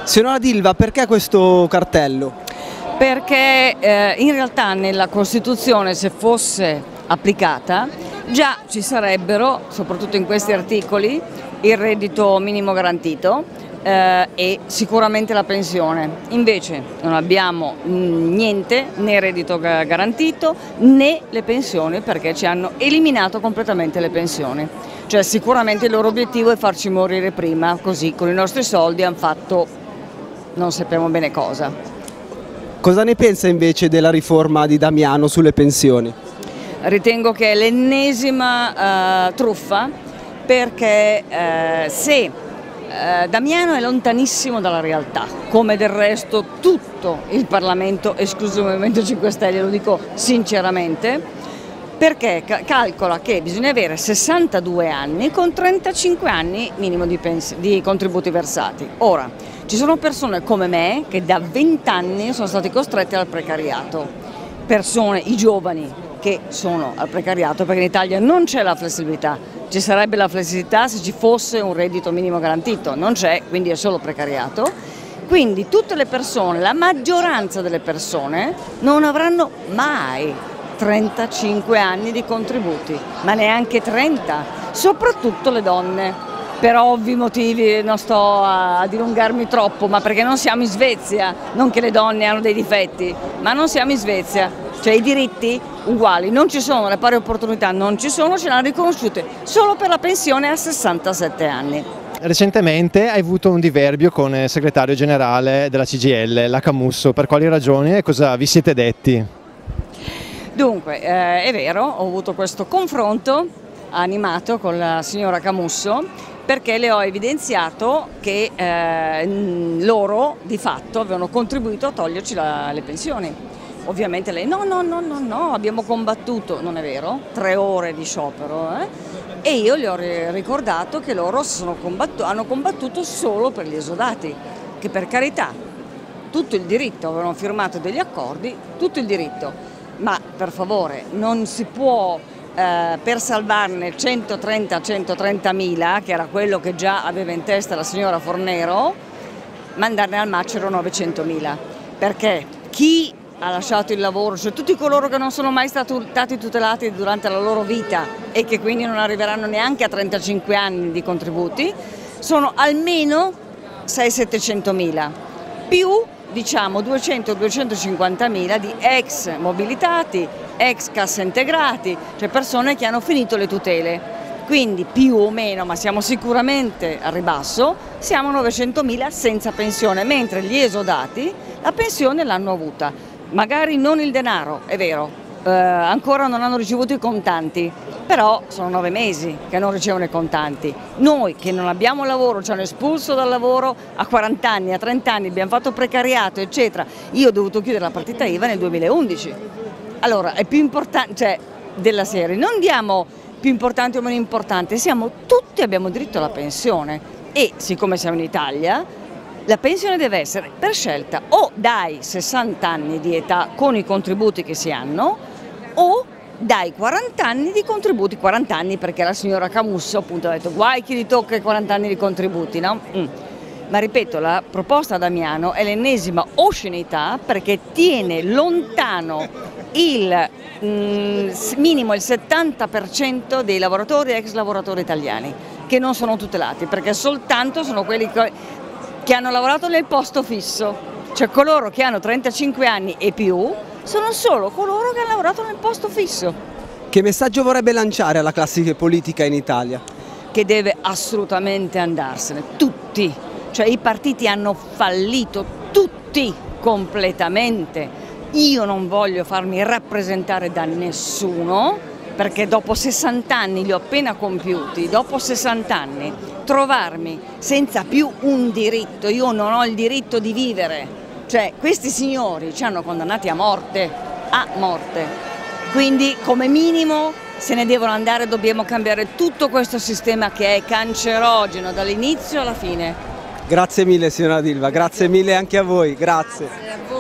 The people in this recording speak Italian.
Signora Dilva, perché questo cartello? Perché in realtà nella Costituzione, se fosse applicata, già ci sarebbero, soprattutto in questi articoli, il reddito minimo garantito e sicuramente la pensione. Invece non abbiamo niente, né reddito garantito né le pensioni, perché ci hanno eliminato completamente le pensioni. Cioè sicuramente il loro obiettivo è farci morire prima, così con i nostri soldi hanno fatto non sappiamo bene cosa. Cosa ne pensa invece della riforma di Damiano sulle pensioni? Ritengo che è l'ennesima truffa, perché se Damiano è lontanissimo dalla realtà, come del resto tutto il Parlamento, escluso il Movimento 5 Stelle, lo dico sinceramente, perché calcola che bisogna avere 62 anni con 35 anni minimo di contributi versati. Ora, ci sono persone come me che da 20 anni sono stati costretti al precariato, persone, i giovani che sono al precariato, perché in Italia non c'è la flessibilità. Ci sarebbe la flessibilità se ci fosse un reddito minimo garantito, non c'è, quindi è solo precariato. Quindi tutte le persone, la maggioranza delle persone non avranno mai 35 anni di contributi, ma neanche 30, soprattutto le donne. Per ovvi motivi non sto a dilungarmi troppo, ma perché non siamo in Svezia, non che le donne hanno dei difetti, ma non siamo in Svezia, cioè i diritti uguali non ci sono, le pari opportunità non ci sono, ce l'hanno riconosciute solo per la pensione a 67 anni. Recentemente hai avuto un diverbio con il segretario generale della CGIL, la Camusso, per quali ragioni e cosa vi siete detti? Dunque, è vero, ho avuto questo confronto animato con la signora Camusso, perché le ho evidenziato che loro di fatto avevano contribuito a toglierci le pensioni. Ovviamente lei no, abbiamo combattuto, non è vero, 3 ore di sciopero e io le ho ricordato che loro hanno combattuto solo per gli esodati, che per carità, tutto il diritto, avevano firmato degli accordi, tutto il diritto, ma per favore non si può per salvarne 130.000, che era quello che già aveva in testa la signora Fornero, mandarne al macero 900.000, perché chi ha lasciato il lavoro, cioè tutti coloro che non sono mai stati tutelati durante la loro vita e che quindi non arriveranno neanche a 35 anni di contributi, sono almeno 600.000-700.000, più diciamo 200-250.000 di ex mobilitati, ex cassa integrati, cioè persone che hanno finito le tutele. Quindi più o meno, ma siamo sicuramente al ribasso, siamo 900.000 senza pensione, mentre gli esodati la pensione l'hanno avuta. Magari non il denaro, è vero, ancora non hanno ricevuto i contanti, però sono 9 mesi che non ricevono i contanti. Noi che non abbiamo lavoro, ci hanno espulso dal lavoro a 40 anni, a 30 anni, abbiamo fatto precariato, eccetera. Io ho dovuto chiudere la partita IVA nel 2011. Allora, è più importante, cioè, della serie, non diamo più importante o meno importante, tutti abbiamo diritto alla pensione e siccome siamo in Italia, la pensione deve essere per scelta o dai 60 anni di età con i contributi che si hanno o dai 40 anni di contributi, 40 anni perché la signora Camusso appunto ha detto guai chi gli tocca i 40 anni di contributi, no? Ma ripeto, la proposta Damiano è l'ennesima oscenità perché tiene lontano il minimo il 70% dei lavoratori e ex lavoratori italiani che non sono tutelati, perché soltanto sono quelli che hanno lavorato nel posto fisso, cioè coloro che hanno 35 anni e più sono solo coloro che hanno lavorato nel posto fisso. Che messaggio vorrebbe lanciare alla classe politica in Italia? Che deve assolutamente andarsene, tutti, cioè i partiti hanno fallito, tutti, completamente. Io non voglio farmi rappresentare da nessuno, perché dopo 60 anni li ho appena compiuti, dopo 60 anni trovarmi senza più un diritto, io non ho il diritto di vivere, cioè questi signori ci hanno condannati a morte, quindi come minimo se ne devono andare, dobbiamo cambiare tutto questo sistema che è cancerogeno dall'inizio alla fine. Grazie mille signora Dilva, grazie mille anche a voi, grazie.